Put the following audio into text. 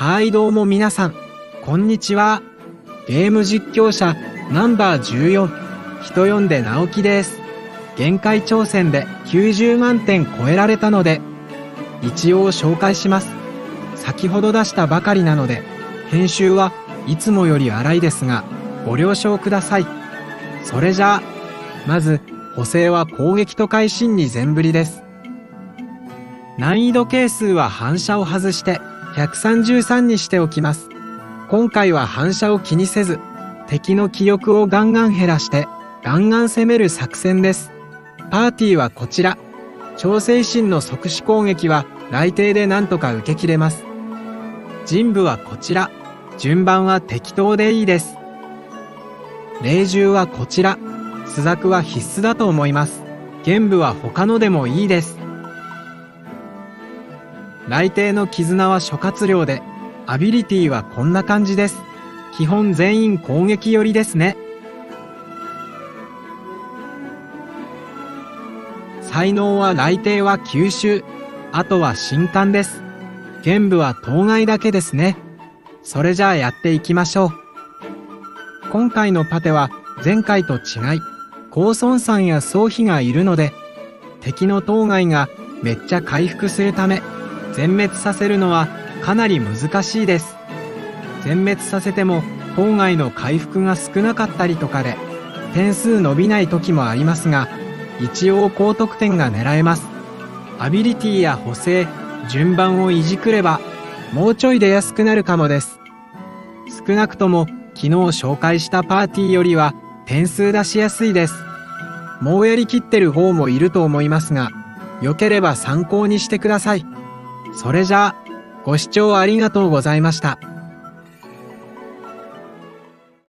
はいどうも皆さん、こんにちは。ゲーム実況者ナンバー14、人呼んで直樹です。限界挑戦で90万点超えられたので、一応紹介します。先ほど出したばかりなので、編集はいつもより荒いですが、ご了承ください。それじゃあ、まず、補正は攻撃と会心に全振りです。難易度係数は反射を外して133にしておきます。今回は反射を気にせず、敵の気力をガンガン減らしてガンガン攻める作戦です。パーティーはこちら。超精神の即死攻撃は雷霆でなんとか受け切れます。陣部はこちら。順番は適当でいいです。霊獣はこちら。朱雀は必須だと思います。玄武は他のでもいいです。雷霆の絆は諸葛亮で、アビリティはこんな感じです。基本全員攻撃寄りですね。才能は雷霆は吸収、あとは神官です。玄武は当該だけですね。それじゃあやっていきましょう。今回のパテは前回と違い、高孫さんや宗妃がいるので、敵の当該がめっちゃ回復するため、全滅させるのはかなり難しいです。全滅させても当該の回復が少なかったりとかで、点数伸びない時もありますが、一応高得点が狙えます。アビリティや補正、順番をいじくれば、もうちょい出やすくなるかもです。少なくとも昨日紹介したパーティーよりは点数出しやすいです。もうやりきってる方もいると思いますが、良ければ参考にしてください。それじゃあ、ご視聴ありがとうございました。